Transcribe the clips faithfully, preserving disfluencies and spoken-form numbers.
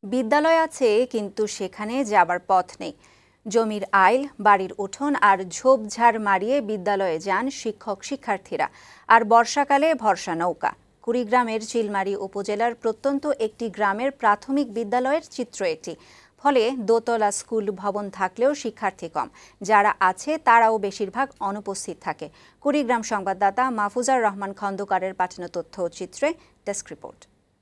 বিদ্যালয় আছে কিন্তু সেখানে যাবার পথ নেই। জমির আইল, বাড়ির উঠোন আর ঝোপঝাড় মারিয়ে বিদ্যালয়ে যান শিক্ষক শিক্ষার্থীরা। আর বর্ষাকালে ভরসা নৌকা। কুড়িগ্রামের চিলমারী উপজেলার প্রত্যন্ত একটি গ্রামের প্রাথমিক বিদ্যালয়ের চিত্র এটি। ফলে দোতলা স্কুল ভবন থাকলেও শিক্ষার্থী কম, যারা আছে তারাও বেশিরভাগ অনুপস্থিত থাকে। কুড়িগ্রাম সংবাদদাতা মাহফুজার রহমান খন্দকারের পাঠানো তথ্য ও চিত্রে ডেস্ক রিপোর্ট।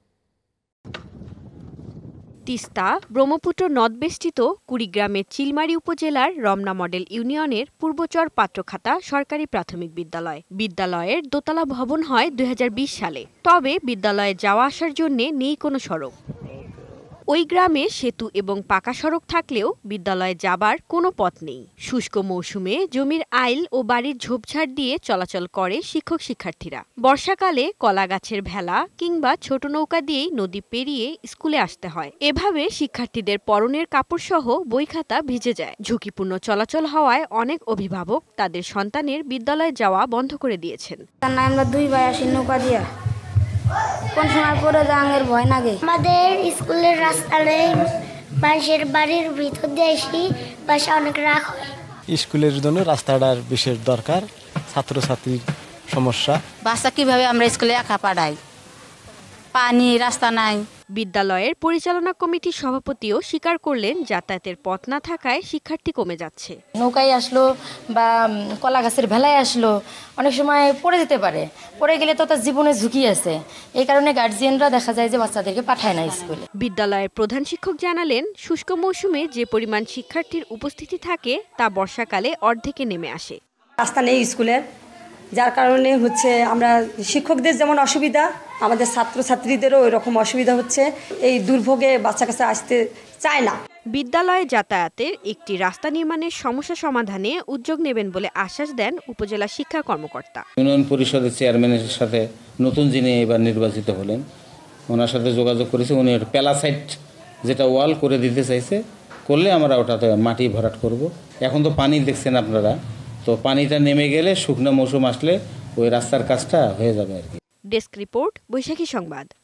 তিস্তা ব্রহ্মপুত্র নদবেষ্টিত কুড়িগ্রামের চিলমারী উপজেলার রমনা মডেল ইউনিয়নের পূর্বচর পাত্রখাতা সরকারি প্রাথমিক বিদ্যালয়। বিদ্যালয়ের দোতলা ভবন হয় দুই হাজার বিশ সালে। তবে বিদ্যালয়ে যাওয়া আসার জন্য নেই কোনো সড়ক। ওই গ্রামে সেতু এবং পাকা সড়ক থাকলেও বিদ্যালয়ে যাবার কোনো পথ নেই। শুষ্ক মৌসুমে জমির আইল ও বাড়ির ঝোপঝাড় দিয়ে চলাচল করে শিক্ষক শিক্ষার্থীরা। বর্ষাকালে কলা গাছের ভেলা কিংবা ছোট নৌকা দিয়েই নদী পেরিয়ে স্কুলে আসতে হয়। এভাবে শিক্ষার্থীদের পরনের কাপড় সহ বই খাতা ভিজে যায়। ঝুঁকিপূর্ণ চলাচল হওয়ায় অনেক অভিভাবক তাদের সন্তানের বিদ্যালয়ে যাওয়া বন্ধ করে দিয়েছেন। আমরা দুই ভাই আসি নৌকা দিয়া, কোন সময় পড়ে যাওয়ার ভয় লাগে। আমাদের স্কুলের রাস্তায় মানুষের বাড়ির ভিতর দিয়ে আসি, বাসা অনেক রাখ হয়। স্কুলের জন্য রাস্তাটার বিশেষ দরকার, ছাত্রছাত্রীর সমস্যা। বাচ্চা কিভাবে আমরা স্কুলে একা পাঠাই, পানি রাস্তা নাই। বিদ্যালয়ের পরিচালনা কমিটির সভাপতিও স্বীকার করলেন যাতায়াতের পথ না থাকায় শিক্ষার্থী কমে যাচ্ছে। নৌকায় আসলো বা কলা গাছের ভেলায় আসলো, অনেক সময় পড়ে যেতে পারে। পড়ে গেলে তো তার জীবনে ঝুঁকি আছে। এই কারণে গার্জিয়ানরা দেখা যায় যে বাচ্চাদেরকে পাঠায় না স্কুলে। বিদ্যালয়ের প্রধান শিক্ষক জানালেন, শুষ্ক মৌসুমে যে পরিমাণ শিক্ষার্থীর উপস্থিতি থাকে তা বর্ষাকালে অর্ধেকে নেমে আসে। রাস্তা নেই স্কুলের, যার কারণে হচ্ছে আমরা শিক্ষকদের যেমন অসুবিধা, আমাদের ছাত্রছাত্রীদেরও ওই রকম অসুবিধা হচ্ছে। এই দুর্ভোগে বাচ্চা কাছে আসতে চায় না। বিদ্যালয়ে যাতায়াতের একটি রাস্তা নির্মাণের সমস্যা সমাধানে উদ্যোগ নেবেন বলে আশ্বাস দেন উপজেলা শিক্ষা কর্মকর্তা। ইউনিয়ন পরিষদের চেয়ারম্যানের সাথে নতুন যিনি এবার নির্বাচিত হলেন, ওনার সাথে যোগাযোগ করেছে। উনি প্যালাসাইট যেটা ওয়াল করে দিতে চাইছে, করলে আমরা ওটাতে মাটি ভরাট করব। এখন তো পানি দেখছেন আপনারা, তো পানিটা নেমে গেলে শুকনো মৌসুম আসলে ওই রাস্তার কাজটা হয়ে যাবে আর কি। ডেস্ক রিপোর্ট, বৈশাখী সংবাদ।